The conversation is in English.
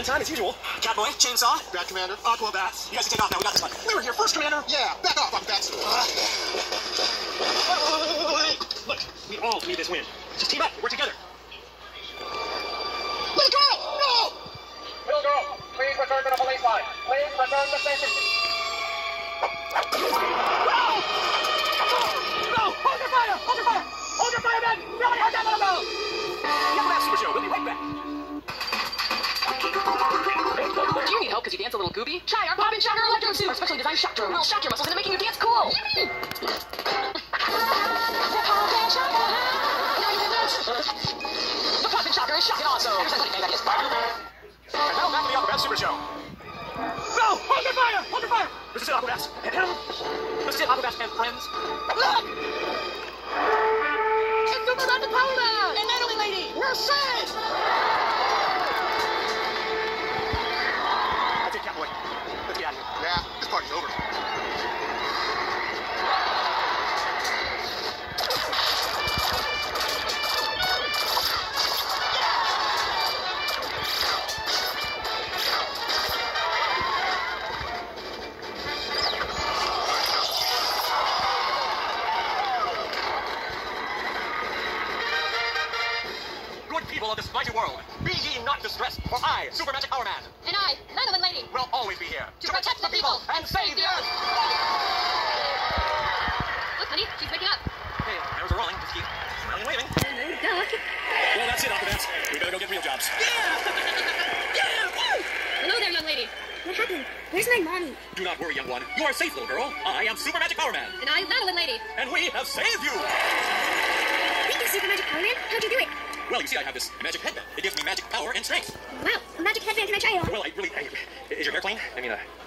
on time as usual. Catboy, chainsaw. Bad Commander. Aquabats. You guys can take off now. We got this one. We were here first, Commander. Yeah, back off, Aquabats. Look, we all need this win. Just team up. Work together. Little girl! No! Little girl, please return to the police line. Please return to station. No! Hold your fire! Hold your fire! Hold your fire, men! Really hurt that little girl! The Aquabats Super Show. We'll be right back. Do you need help because you dance a little gooby? Try our Pop-In Shocker Electro Suit! Our specially designed shock drone will shock your muscles into making you dance cool! The Pop-In Shocker is shocking awesome! And now back to the Aquabats Super Show. No! Hold your fire! Hold your fire! This is it, Aquabats. And him. This is it, Aquabats and friends. Look! It's Super Magic Power Man! And Natalie Lady! We're safe! That's it, Catboy. Let's get out of here. Yeah, this party's over. Good people of this mighty world, be ye not distressed, for I, Super Magic Power Man, And I, Natalie Lady, will always be here to protect the people and save the earth! Look, honey, she's waking up. Hey, arrows are rolling. Just keep smiling and waving. Hello, duck. Well, that's it, Aquabats. We better go get real jobs. Hello there, young lady. What happened? Where's my mommy? Do not worry, young one. You are safe, little girl. I am Super Magic Power Man, And I, Natalie Lady. and we have saved you! Thank you, Super Magic Power Man. How'd you do it? Well, you see, I have this magic headband. It gives me magic power and strength. Wow, a magic headband. Can I try it on? Well, is your hair clean? I mean,